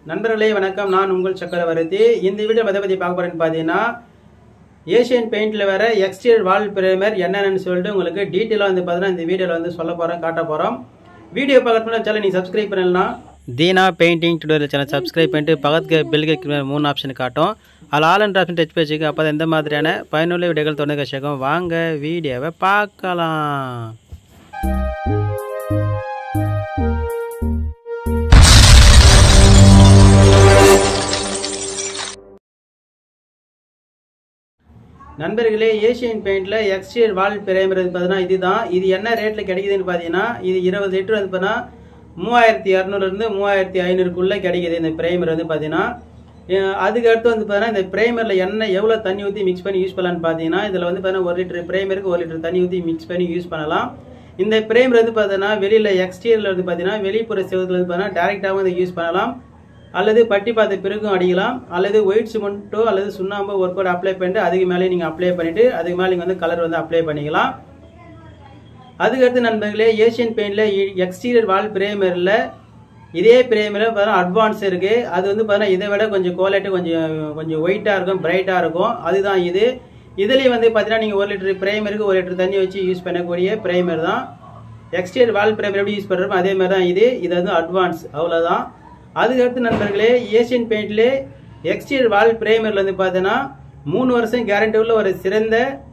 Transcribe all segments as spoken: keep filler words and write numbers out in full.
நண்பர்களே வணக்கம், நான் உங்கள் சக்கரவர்த்தி. இந்த வீடியோ எதை பற்றி பார்க்க போறேன்னு பார்த்தீங்கன்னா, ஏஷியன் பெயிண்ட்ல வர எக்ஸ்டீரியர் வால் பிரேமர் என்னென்னு சொல்லிட்டு உங்களுக்கு டீட்டெயிலாக வந்து பார்த்தீங்கன்னா இந்த வீடியோவில் வந்து சொல்ல போகிறோம், காட்ட போகிறோம். வீடியோ பார்க்கறதுனால சேனல் நீங்கள் சப்ஸ்கிரைப் பண்ணலாம். Deena painting tutorial channel subscribe பண்ணிட்டு பக்கத்துக்கு பெல் கேட்குற மூணு ஆப்ஷன் காட்டும். அதில் ஆல் அண்ட் ஆப்ஷன் டச் வச்சுக்க. அப்போ எந்த மாதிரியான பயனுள்ள வீடியோக்கள் தொடர்ந்து கஷ்டம். வாங்க வீடியோவை பார்க்கலாம். நண்பர்களே, ஏஷியன் பெயிண்ட்ல எக்ஸ்டீரியர் வால் பிரேமர் பார்த்தீங்கன்னா இதுதான். இது என்ன ரேட்ல கிடைக்குதுன்னு பார்த்தீங்கன்னா, இது இருபது லிட்டர் வந்து பார்த்தீங்கன்னா மூவாயிரத்தி இரநூறுலேருந்து மூவாயிரத்தி ஐநூறுக்குள்ளே கிடைக்குது இந்த பிரேமர் வந்து பார்த்தீங்கன்னா. அதுக்கு அடுத்து வந்து பார்த்தீங்கன்னா இந்த பிரேமரில் என்ன எவ்வளோ தண்ணி ஊற்றி மிக்ஸ் பண்ணி யூஸ் பண்ணலான்னு பார்த்தீங்கன்னா, இதில் வந்து பார்த்தீங்கன்னா ஒரு லிட்டர் பிரேமருக்கு ஒரு லிட்டர் தண்ணி ஊற்றி மிக்ஸ் பண்ணி யூஸ் பண்ணலாம். இந்த பிரேமர் வந்து பார்த்தீங்கன்னா வெளியில் எக்ஸ்டீரியரில் வந்து பார்த்தீங்கன்னா வெளிப்புற செவத்தில் வந்து பார்த்தீங்கன்னா டேரெக்டாகவும் வந்து யூஸ் பண்ணலாம், அல்லது பட்டி பார்த்த பிறகும் அடிக்கலாம், அல்லது ஒயிட் சிமெண்ட்டோ அல்லது சுண்ணாம்போ ஒரு கோட் அப்ளை பண்ணிட்டு அதுக்கு மேலே நீங்கள் அப்ளை பண்ணிவிட்டு அதுக்கு மேலே நீங்கள் வந்து கலர் வந்து அப்ளை பண்ணிக்கலாம். அதுக்கடுத்து நண்பர்களே, ஏஷியன் பெயிண்டில் எக்ஸ்டீரியர் வால் பிரேமரில் இதே பிரேமரில் பார்த்தீங்கன்னா அட்வான்ஸ் இருக்குது. அது வந்து பார்த்தீங்கன்னா இதை விட கொஞ்சம் குவாலிட்டி கொஞ்சம் கொஞ்சம் ஒயிட்டாக இருக்கும், பிரைட்டாக இருக்கும். அதுதான் இது. இதுலேயும் வந்து பார்த்தீங்கன்னா நீங்கள் ஒரு லிட்டர் பிரேமருக்கு ஒரு லிட்டர் தண்ணி வச்சு யூஸ் பண்ணக்கூடிய பிரேமர் தான். எக்ஸ்டீரியர் வால் பிரேமர் எப்படி யூஸ் பண்ணுறோமோ அதே மாதிரி தான் இது. இது வந்து அட்வான்ஸ், அவ்வளோதான். அதுக்கடுத்து நண்பர்களே, ஏஷியன் பெயிண்ட்ல எக்ஸ்டீரியர் வால் பிரேமர்ல வந்து பார்த்தீங்கன்னா மூணு வருஷம் கேரண்டி உள்ள ஒரு சிறந்த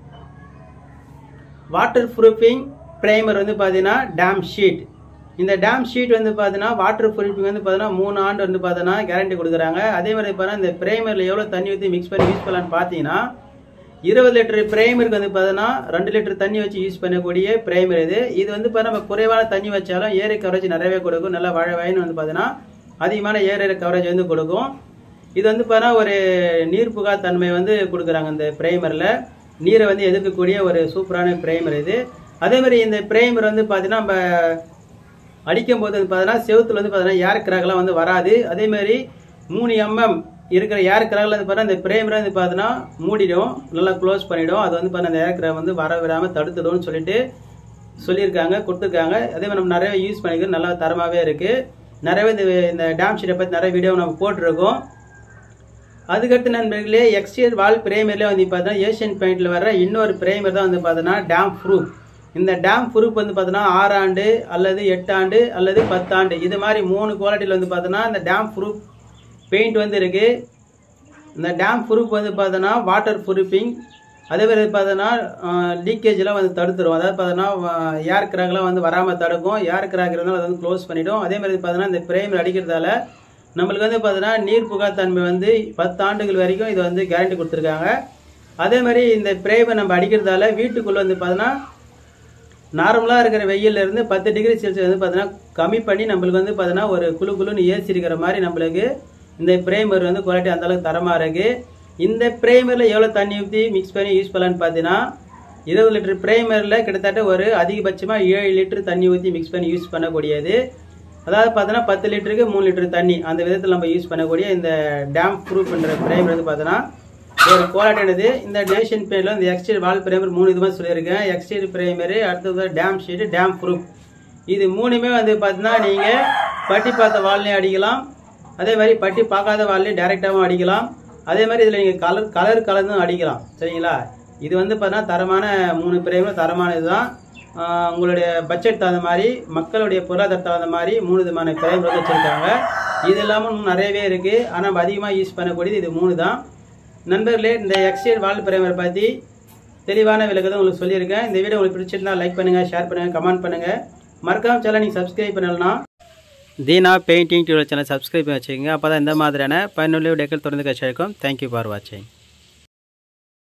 வாட்டர் ப்ரூஃபிங் பிரேமர் வந்து பார்த்தீங்கன்னா டேம் ஷீட். இந்த டேம் ஷீட் வந்து பார்த்தீங்கன்னா வாட்டர் ப்ரூஃபிங் வந்து பார்த்தீங்கன்னா மூணு ஆண்டு வந்து பார்த்தீங்கன்னா கேரண்டி கொடுக்குறாங்க. அதே மாதிரி பார்த்தீங்கன்னா இந்த பிரேமரில் எவ்வளோ தண்ணி ஊற்றி மிக்ஸ் பண்ணி யூஸ் பண்ணலான்னு பார்த்தீங்கன்னா, இருபது லிட்டர் பிரேமருக்கு வந்து பார்த்தீங்கன்னா ரெண்டு லிட்டர் தண்ணி வச்சு யூஸ் பண்ணக்கூடிய பிரேமர் இது. இது வந்து பார்த்தீங்கன்னா நம்ம குறைவான தண்ணி வச்சாலும் ஏரி கவரேஜ் நிறையவே கொடுக்கும். நல்லா வாழ வாயின்னு வந்து பார்த்தீங்கன்னா அதிகமான ஏர் கவரேஜ் வந்து கொடுக்கும். இது வந்து பார்த்தீங்கன்னா ஒரு நீர் புகா தன்மை வந்து கொடுக்குறாங்க இந்த பிரேமரில். நீரை வந்து எதிர்க்கக்கூடிய ஒரு சூப்பரான பிரேமர் இது. அதே மாதிரி இந்த பிரேமர் வந்து பார்த்தீங்கன்னா நம்ம அடிக்கும் போது வந்து பார்த்தீங்கன்னா செவுத்துல வந்து பார்த்தீங்கன்னா ஏர் கிராக்லாம் வந்து வராது. அதே மாதிரி மூணு எம்எம் இருக்கிற ஏர் கிராக்ல வந்து பார்த்தீங்கன்னா இந்த பிரேமரை வந்து பார்த்தீங்கன்னா மூடிடும், நல்லா க்ளோஸ் பண்ணிடும். அது வந்து பார்த்தீங்கன்னா அந்த ஏர் கிராக் வந்து வர விடாமல் தடுத்துடும்னு சொல்லிட்டு சொல்லியிருக்காங்க, கொடுத்துருக்காங்க. அதே மாதிரி நம்ம நிறைய யூஸ் பண்ணிக்கிறது நல்லா தரமாகவே இருக்குது. நிறையவே இந்த இந்த டேம் ஷீட்டை பற்றி நிறைய வீடியோ நம்ம போட்டிருக்கோம். அதுக்கடுத்து நண்பர்களே, எக்ஸ்டீரியர் வால் பிரேமர்லேயே வந்து பார்த்தீங்கன்னா ஏஷியன் பெயிண்டில் வர இன்னொரு பிரேமர் தான் வந்து பார்த்தீங்கன்னா டேம் ப்ரூஃப். இந்த டேம் ப்ரூஃப் வந்து பார்த்தீங்கன்னா ஆறு ஆண்டு அல்லது எட்டு ஆண்டு அல்லது பத்தாண்டு இது மாதிரி மூணு குவாலிட்டியில் வந்து பார்த்தீங்கன்னா இந்த டேம் ப்ரூஃப் பெயிண்ட் வந்து இருக்குது. இந்த டேம் ப்ரூஃப் வந்து பார்த்தீங்கன்னா வாட்டர் ப்ரூஃபிங். அதே மாதிரி பார்த்தீங்கன்னா லீக்கேஜெலாம் வந்து தடுத்துரும். அதாவது பார்த்தீங்கன்னா ஏர் கிராக்லாம் வந்து வராமல் தடுக்கும். ஏர் கிராக் இருந்தாலும் அதை வந்து க்ளோஸ் பண்ணிவிடும். அதே மாதிரி பார்த்தீங்கன்னா இந்த பிரேமர் அடிக்கிறதால நம்மளுக்கு வந்து பார்த்தீங்கன்னா நீர் புகாத்தன்மை வந்து பத்து ஆண்டுகள் வரைக்கும் இதை வந்து கேரண்டி கொடுத்துருக்காங்க. அதே மாதிரி இந்த பிரேமர் நம்ம அடிக்கிறதால வீட்டுக்குள்ளே வந்து பார்த்தீங்கன்னா நார்மலாக இருக்கிற வெயிலிருந்து பத்து டிகிரி செல்சியஸ் வந்து பார்த்தீங்கன்னா கம்மி பண்ணி நம்மளுக்கு வந்து பார்த்தீங்கன்னா ஒரு குழு குழுன்னு ஏசி இருக்கிற மாதிரி நம்மளுக்கு இந்த பிரேமர் வந்து குவாலிட்டி அந்தளவுக்கு தரமாக இருக்குது. இந்த பிரேமரில் எவ்வளோ தண்ணி ஊற்றி மிக்ஸ் பண்ணி யூஸ் பண்ணலான்னு பார்த்தீங்கன்னா, இருபது லிட்டர் பிரேமரில் கிட்டத்தட்ட ஒரு அதிகபட்சமாக ஏழு லிட்டர் தண்ணி ஊற்றி மிக்ஸ் பண்ணி யூஸ் பண்ணக்கூடியது. அதாவது பார்த்தோன்னா பத்து லிட்டருக்கு மூணு லிட்டர் தண்ணி அந்த விதத்தில் நம்ம யூஸ் பண்ணக்கூடிய இந்த டேம் ப்ரூஃப் பண்ணுற பிரேமர் வந்து பார்த்தோன்னா ஒரு குவாலிட்டியானது. இந்த ஏஷியன் பெயிண்டில் இந்த எக்ஸ்டீரியர் வால் பிரேமர் மூணு இதுமாதிரி சொல்லியிருக்கேன். எக்ஸ்டீரியர் பிரேமரு, அடுத்தது டேம் ஷீட்டு, டேம் ப்ரூஃப். இது மூணுமே வந்து பார்த்தீங்கன்னா நீங்கள் பட்டி பார்த்த வால்லையும் அடிக்கலாம், அதே மாதிரி பட்டி பார்க்காத வால்லையும் டைரெக்டாகவும் அடிக்கலாம். அதே மாதிரி இதில் நீங்கள் கலர் கலர் கலந்தும் அடிக்கலாம், சரிங்களா? இது வந்து பார்த்தீங்கன்னா தரமான மூணு பிரேமர் தரமானது தான். உங்களுடைய பட்ஜெட் தகுந்த மாதிரி, மக்களுடைய பொருளாதார தகுந்த மாதிரி மூணு விதமான பிரேமர் வந்து வச்சுருக்காங்க. இது இல்லாமல் நிறையவே இருக்குது, ஆனால் நம்ம அதிகமாக யூஸ் பண்ணக்கூடியது இது மூணு தான். நண்பர்களே, இந்த எக்ஸ்டீரியர் வால் பிரேமரை பற்றி தெளிவான விளக்கத்தை உங்களுக்கு சொல்லியிருக்கேன். இந்த வீடியோ உங்களுக்கு பிடிச்சிருந்தா லைக் பண்ணுங்கள், ஷேர் பண்ணுங்கள், கமெண்ட் பண்ணுங்கள். மறக்காம சேனல் நீங்கள் சப்ஸ்கிரைப் பண்ணலாம். Deena painting tutorial channel subscribe பண்ணி வச்சுக்கோங்க. அப்போ தான் இந்த மாதிரியான பயனுள்ள வீடியோக்கள் தொடர்ந்து கிடைக்கும். தேங்க்யூ ஃபார் வாட்சிங்.